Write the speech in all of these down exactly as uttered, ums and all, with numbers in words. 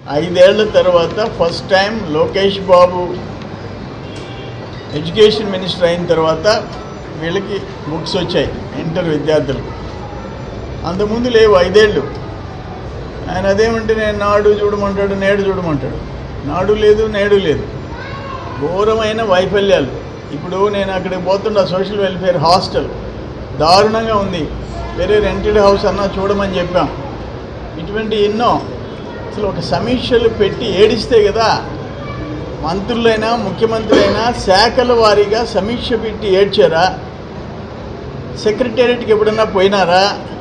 ఐదేళ్ల తర్వాత first time Lokesh Babu education minister అయిన తర్వాత వీళ్ళకి బుక్స్ వచ్చాయి ఇంటర్ విద్యార్థులకు. అంతకుముందు లేవు ఐదేళ్ళు. ఆయన అదేమంటే నేను నాడు చూడమంటాడు, నేడు చూడమంటాడు. నాడు లేదు, నేడు లేదు. ఘోరమైన వైఫల్యాలు. ఇప్పుడు నేను అక్కడికి పోతున్న సోషల్ వెల్ఫేర్ హాస్టల్ దారుణంగా ఉంది. వేరే రెంటెడ్ హౌస్ అన్నా చూడమని చెప్పాం. ఇటువంటి ఎన్నో అసలు ఒక సమీక్షలు పెట్టి ఏడిస్తే కదా మంత్రులైనా ముఖ్యమంత్రులైనా శాఖల వారీగా సమీక్ష పెట్టి ఏడ్చారా? సెక్రటేరియట్కి ఎప్పుడన్నా పోయినారా?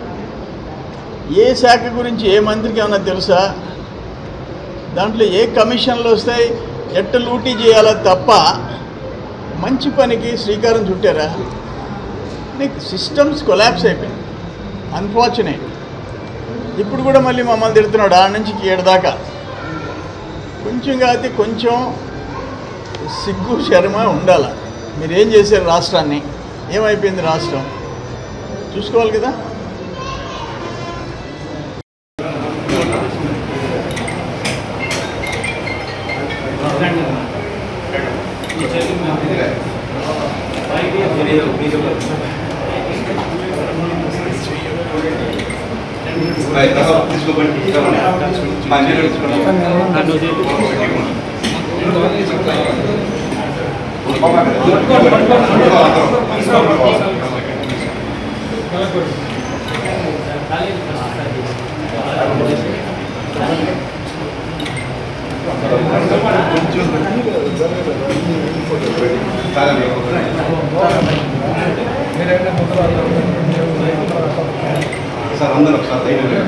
ఏ శాఖ గురించి ఏ మంత్రికి ఏమన్నా తెలుసా? దాంట్లో ఏ కమిషన్లు వస్తాయి, ఎట్ట లూటీ చేయాలో తప్ప మంచి పనికి శ్రీకారం చుట్టారా? నీకు సిస్టమ్స్ కొలాప్స్ అయిపోయింది. అన్ఫార్చునేట్. ఇప్పుడు కూడా మళ్ళీ మమ్మల్ని తిడుతున్నాడు ఆడ నుంచి ఏడదాకా. కొంచెం కాకపోతే కొంచెం సిగ్గు శర్మ ఉండాలి. మీరేం చేశారు రాష్ట్రాన్ని? ఏమైపోయింది రాష్ట్రం? చూసుకోవాలి కదా. సార్ అందరూ ఒకసారి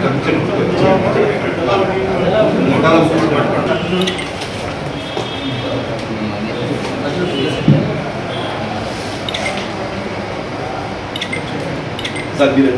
సార్ మీరు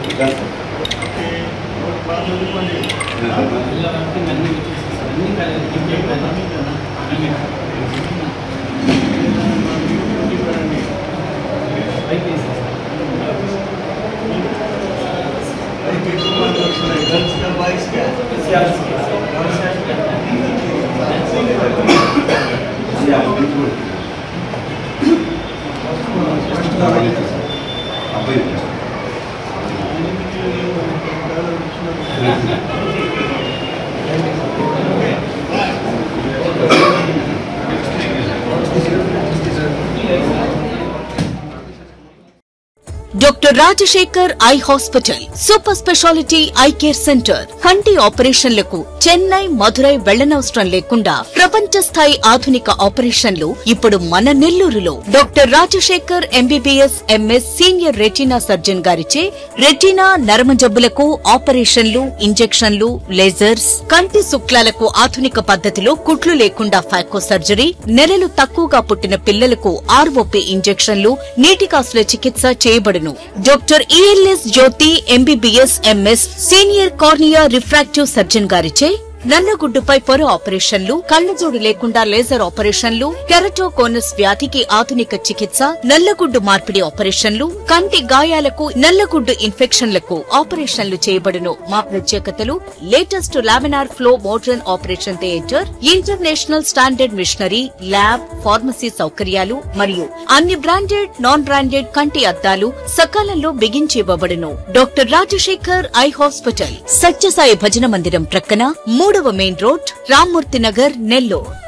doctor Rajasekhar eye hospital super speciality eye care centre. కంటి ఆపరేషన్లకు చెన్నై, మధురై వెళ్లనవసరం లేకుండా ప్రపంచ స్థాయి ఆధునిక ఆపరేషన్లు ఇప్పుడు మన నెల్లూరులో. Doctor Rajasekhar MBBS MS senior retina surgeon గారిచే రెటీనా నరమ జబ్బులకు ఆపరేషన్లు, ఇంజెక్షన్లు, లేజర్స్, కంటి శుక్లాలకు ఆధునిక పద్ధతిలో కుట్లు లేకుండా ఫాకో సర్జరీ, నెలలు తక్కువగా పుట్టిన పిల్లలకు ఆర్ఓపీ ఇంజెక్షన్లు, నీటి కాసుల చికిత్స చేయబడును. Doctor ELS Jyothi MBBS MS senior cornea refractive surgeon గారిచే నల్లగుడ్డుపై పొర ఆపరేషన్లు, కళ్లజోడు లేకుండా లేజర్ ఆపరేషన్లు, కెరటోకోనస్ వ్యాధికి ఆధునిక చికిత్స, నల్లగుడ్డు మార్పిడి ఆపరేషన్లు, కంటి గాయాలకు, నల్లగుడ్డు ఇన్ఫెక్షన్లకు ఆపరేషన్లు చేయబడును. మా ప్రత్యేకతలు: latest laminar flow modern operation theatre, international standard machinery, lab, pharmacy సౌకర్యాలు మరియు అన్ని బ్రాండెడ్, నాన్ బ్రాండెడ్ కంటి అద్దాలు సకాలంలో బిగించి ఇవ్వబడును. Doctor Rajasekhar eye hospital, Sathyasai భజన మందిరం ప్రక్కన, మూడవ మెయిన్ రోడ్, రామ్మూర్తి నగర్, నెల్లూరు.